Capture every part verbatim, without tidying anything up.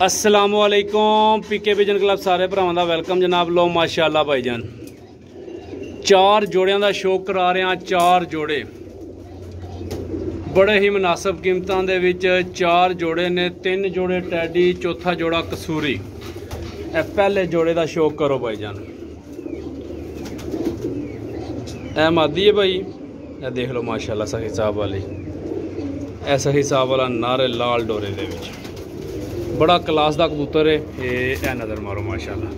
अस्सलामुअलैकुम पीके vision club सारे भरावां दा वेलकम जनाब। लो माशाअल्लाह भाईजान चार जोड़ियां दा शो करा रहे हैं। चार जोड़े बड़े ही मुनासिब कीमतां दे विच चार जोड़े ने। तीन जोड़े टैडी, चौथा जोड़ा कसूरी। ए पहले जोड़े दा शो करो भाईजान। ए मादी है भाई, ए देख लो माशाअल्लाह सही साहब वाली। ए सही साहब वाला नारे लाल डोरे दे विच बड़ा क्लास दा कबूतर है। ये नज़र मारो माशाअल्लाह।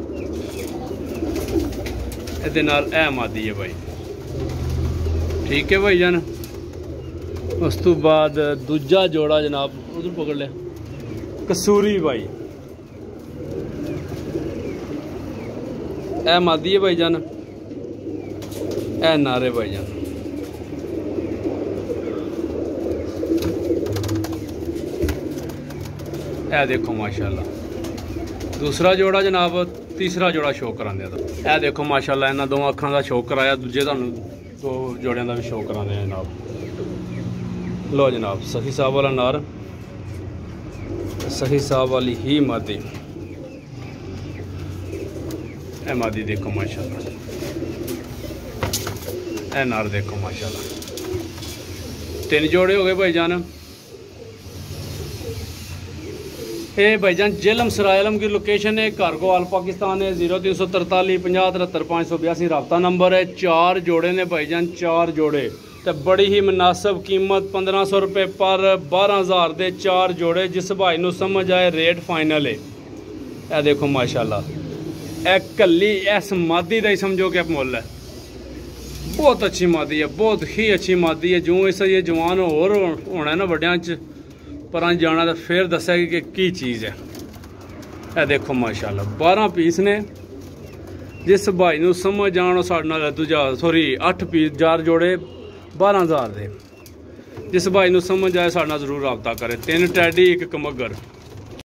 इहदे नाल ए मादी है भाई, ठीक है भाई जान। उस तो बाद दूजा जोड़ा जनाब उधर पकड़ लिया, कसूरी भाई। ए मादी है भाई जान, ए नारे भाई जान। ए देखो माशाल्लाह दूसरा जोड़ा जनाब। तीसरा जोड़ा शो कराने दा ए देखो माशाल्लाह। इन्होंने दो अखां का शो कराया, दूजे तुहानू दो जोड़ियां का भी शो कराने जनाब। लो जनाब सही साहब वाला नार, सही साहब वाली ही मादी। ए मादी देखो माशाल्लाह, ए नार देखो माशाल्लाह। तीन जोड़े हो गए भाईजान। ये भाईजान जेलम सराय आलम की लोकेशन है। कारगो आल पाकिस्तान है। जीरो तीन सौ तरताली पंजाह तिहत्तर पाँच सौ बयासी रबता नंबर है। चार जोड़े ने भाईजान, चार जोड़े तो बड़ी ही मुनासिब कीमत पंद्रह सौ रुपये पर बारह हज़ार दे चार जोड़े। जिस भाई नू समझ आए रेट फाइनल है। यह देखो माशाल्लाह, ए कली इस मादी का ही समझो कि मुल है। बहुत अच्छी मादी है, बहुत ही अच्छी मादी है। जो इस ये जवान होर होना है ना वड्डियां च पर जाना तो फिर दसेगी कि की चीज़ है। ए देखो माशाल्लाह बारह पीस ने। जिस भाई नू समझ आन साढ़े नाल दूजा सॉरी अठ पीस चार जोड़े बारह हज़ार दे। जिस भाई नू समझ आए साढ़े नाल जरूर रबता करे। तीन टैडी एक कमगर।